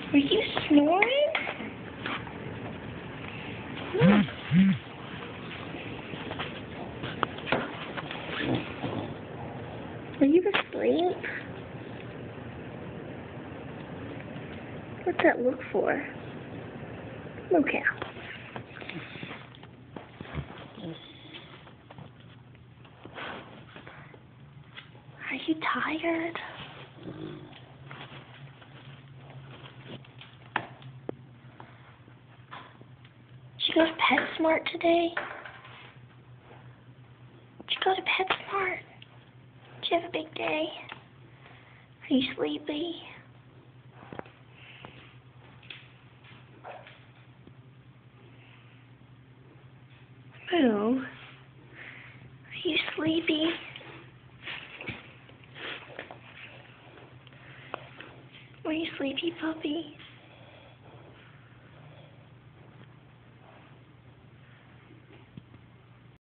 Are you snoring? Are you asleep? What's that look for? Moo Cow. Are you tired? Did you go to PetSmart today? Did you go to PetSmart? Did you have a big day? Are you sleepy? Moo, are you sleepy? Are you sleepy, puppy?